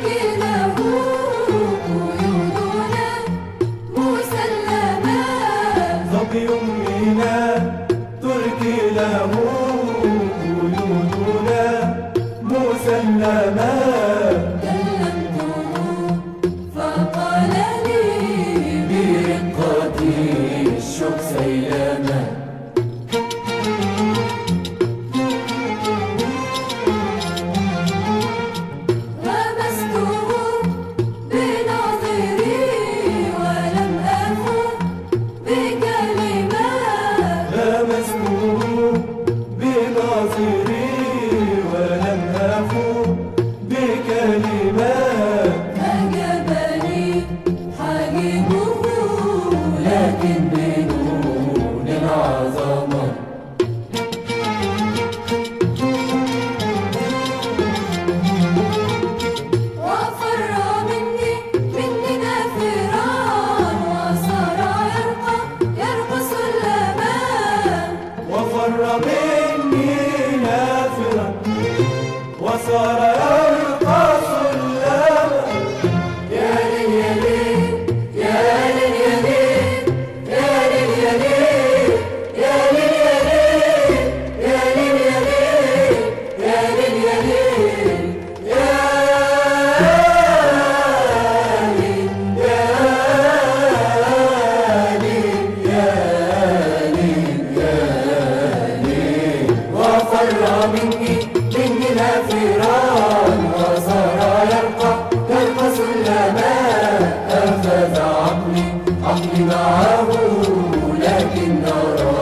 تركي له قيودنا مسلما. كلمته فقال لي برقة الشوق سيلاما. أجابني حبيبه لكن بنون العظمة. وفر مني نافرا وصار يرقى سلما. وفر مني نافرا وصار يرقى سلما. يا ليل يا ليل يا ليل يا ليل يا ليل يا ليل يا ليل يا ليل يا ليل يا ليل يا ليل يا ليل يا ليل يا ليل. وفر مني نافرا وصار يرقى سلما. أخذ عقلي معه لكن